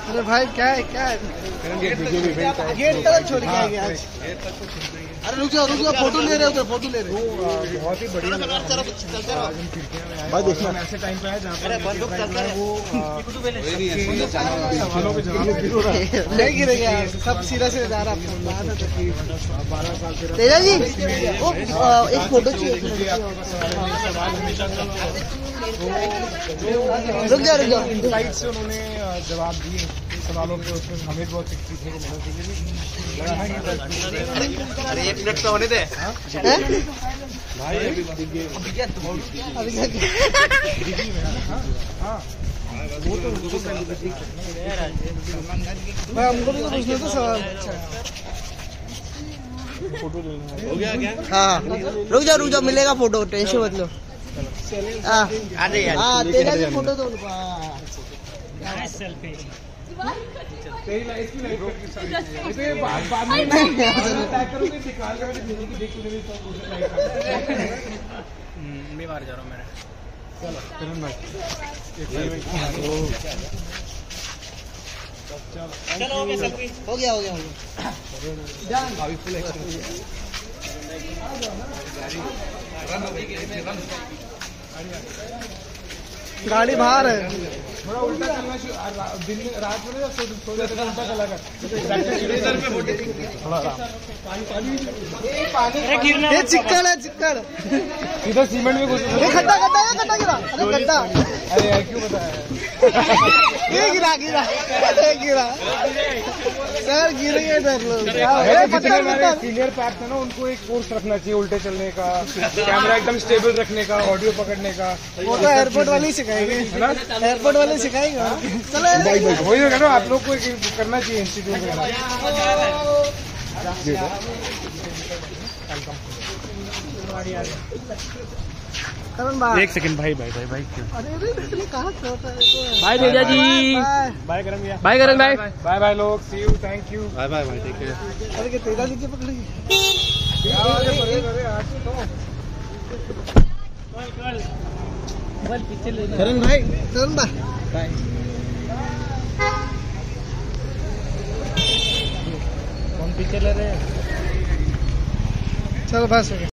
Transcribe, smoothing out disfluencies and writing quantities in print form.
अरे भाई क्या है गेट तक छोड़ के आएंगे आज। अरे रुक जाओ फोटो ले रहे हो, फोटो ले रहे हो। बहुत ही बढ़िया भाई। देखना ऐसे टाइम पे है जहाँ पर वो नहीं गिरेगा, सब सीधा से जा रहा है। 12 साल तेजा जी एक फोटो चाहिए। रुक जाओ साइड से उन्होंने जवाब दिए सवालों के, उसमें हमें बहुत सीखने को मिला। अरे 1 मिनट तो होने दे भाई। हमको भी पूछना था सवाल। फोटो लेना हो गया क्या? हाँ रुक जाओ मिलेगा फोटो, टेंशन मत लो। तेरा भी फोटो दो उनको। मैं बाहर जा रहा हूँ मेरे। चलो किरण भाई चलो हो गया सेल्फी। हो गया जान गाड़ी बाहर है। थोड़ा उल्टा चलना दिन में, रात में जब सो जाते उल्टा चला कर ये चिक्कड़ है सीधा सीमेंट में घुस। ये खड्डा गिरा। अरे गड्ढा, अरे यार क्यों बताया ये गिरा सर, गिरेंगे सर लोग। जितने हमारे सीनियर पैक थे ना, उनको एक कोर्स रखना चाहिए उल्टे चलने का, कैमरा एकदम स्टेबल रखने का, ऑडियो पकड़ने का। वो तो एयरपोर्ट वाले ही सिखाएंगे, एयरपोर्ट वाले सिखाएंगे। चलो वही होगा ना, आप लोग को करना चाहिए इंस्टीट्यूट में। करण भाई 1 सेकंड भाई क्यों? अरे कहाँ छोटा है बाय तेजा जी। बाय करण भैया। बाय करण भाई। बाय लोग, see you, thank you. Bye भाई, टेक केयर। अरे कि तेजा नीचे पकड़ेगी। करण भाई कौन पिक्चर ले रहे हैं? चलो बस हो गया।